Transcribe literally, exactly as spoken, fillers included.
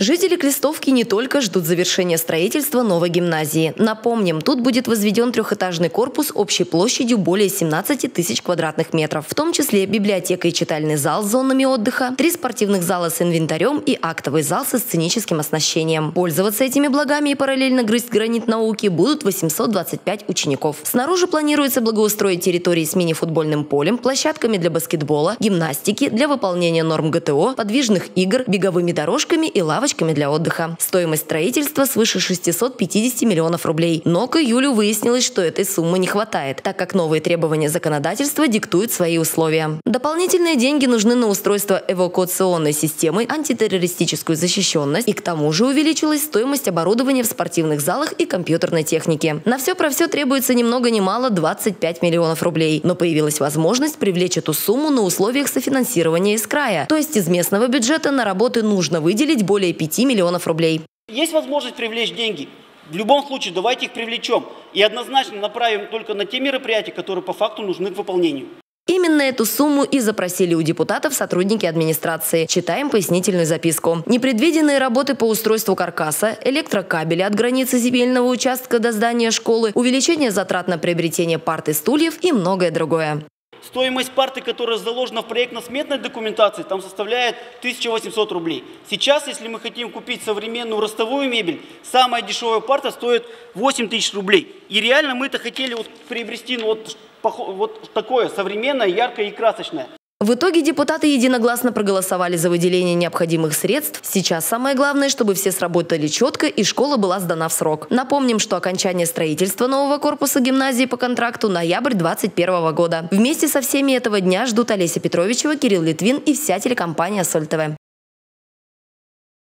Жители Крестовки не только ждут завершения строительства новой гимназии. Напомним, тут будет возведен трехэтажный корпус общей площадью более семнадцати тысяч квадратных метров, в том числе библиотека и читальный зал с зонами отдыха, три спортивных зала с инвентарем и актовый зал со сценическим оснащением. Пользоваться этими благами и параллельно грызть гранит науки будут восемьсот двадцать пять учеников. Снаружи планируется благоустроить территории с мини-футбольным полем, площадками для баскетбола, гимнастики, для выполнения норм ГТО, подвижных игр, беговыми дорожками и лавочками для отдыха. Стоимость строительства свыше шестисот пятидесяти миллионов рублей. Но к июлю выяснилось, что этой суммы не хватает, так как новые требования законодательства диктуют свои условия. Дополнительные деньги нужны на устройство эвакуационной системы, антитеррористическую защищенность, и к тому же увеличилась стоимость оборудования в спортивных залах и компьютерной техники. На все про все требуется ни много ни мало двадцать пять миллионов рублей. Но появилась возможность привлечь эту сумму на условиях софинансирования из края. То есть из местного бюджета на работы нужно выделить более пяти миллионов рублей. Есть возможность привлечь деньги. В любом случае, давайте их привлечем. И однозначно направим только на те мероприятия, которые по факту нужны к выполнению. Именно эту сумму и запросили у депутатов сотрудники администрации. Читаем пояснительную записку. Непредвиденные работы по устройству каркаса, электрокабеля от границы земельного участка до здания школы, увеличение затрат на приобретение парт и стульев и многое другое. Стоимость парты, которая заложена в проектно-сметной документации, там составляет тысячу восемьсот рублей. Сейчас, если мы хотим купить современную ростовую мебель, самая дешевая парта стоит восемь тысяч рублей. И реально мы это хотели вот приобрести ну, вот, вот такое современное, яркое и красочное. В итоге депутаты единогласно проголосовали за выделение необходимых средств. Сейчас самое главное, чтобы все сработали четко и школа была сдана в срок. Напомним, что окончание строительства нового корпуса гимназии по контракту ноябрь две тысячи двадцать первого года. Вместе со всеми этого дня ждут Олеся Петровичева, Кирилл Литвин и вся телекомпания «Соль ТВ».